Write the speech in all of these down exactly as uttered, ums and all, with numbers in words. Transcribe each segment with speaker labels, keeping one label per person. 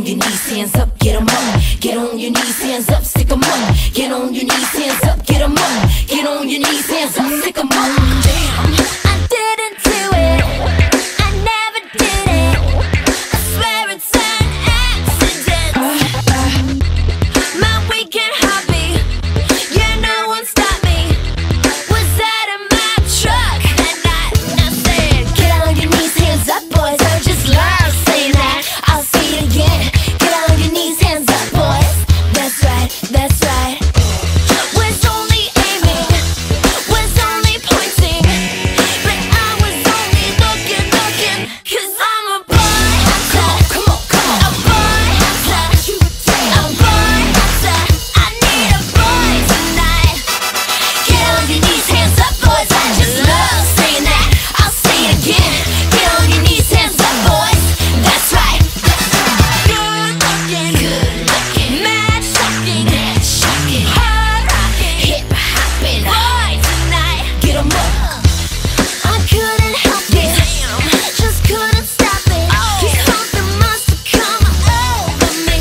Speaker 1: on your knees, hands up, get 'em up. Get on your knees, hands up, stick 'em up. Get on your knees, hands up, get 'em up. Get on your knees, hands up, stick 'em up. Damn, I didn't do it, I never did it. I swear it's an accident. My weekend hobby, yeah, no one stopped me. Was that in my truck that night? I said, get on your knees, hands up, boys. I just love saying that. I'll say it again. Get on your knees, hands up, boys. That's right, that's right. Was only aiming, was only pointing, but I was only looking, looking, 'cause I'm a boy hunter. Come on, come on, a boy hunter. A boy hunter. I need a boy tonight. Get on your knees, hands up, boys. I just love saying that. I'll say it again. Get on your knees, hands up, boys. That's right. Good looking, good looking, mad shocking, mad shocking, hard rocking, hip hopping, boy tonight. Get 'em up. I couldn't help it, just couldn't stop it. 'Cause something must have come over me.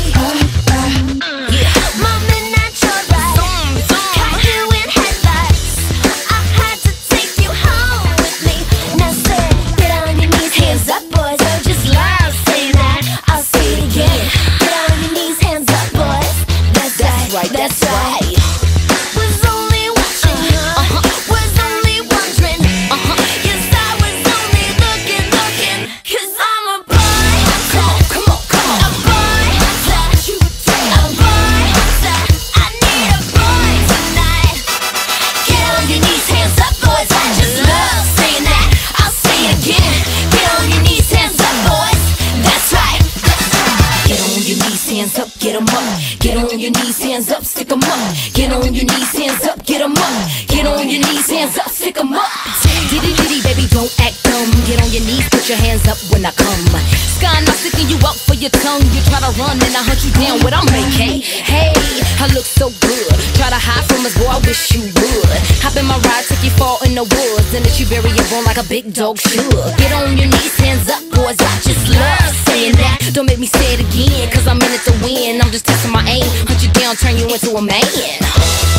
Speaker 1: Yeah, my midnight joyride, got you in headlights. I had to take you home with me. Now say, get on your knees, hands up, boys. I just love saying that. I'll say it again. Get on your knees, hands up, boys. That's right, that's right. Was only watching, uh-huh. Was only wondering, uh-huh. Yes, I was only looking, looking, 'cause I'm a boy hunter. Come on, come on, a boy hunter. A boy hunter. I need a boy tonight. Get on your knees, hands up, boys. I just love saying that. I'll say it again. Get on your knees, hands up, boys. That's right. Get on your knees, hands up, get 'em up. Get on your knees, hands up, stick 'em up. Get on your knees, hands up, get 'em up. Get on your knees, hands up, stick 'em up. Diddy diddy, baby, don't act dumb. Get on your knees, put your hands up when I come. Skye, not sticking you up for your tongue. You try to run and I hunt you down with I'm make. Hey, hey, I look so good. Try to hide from us, boy, I wish you would. Hop in my ride, take you far in the woods, and let you bury your bone like a big dog should. Get on your knees, hands up, boys. I just love saying that. Don't make me say it again, 'cause I'm in it to win. I'm just testing my aim. Hunt you down, turn you into a man.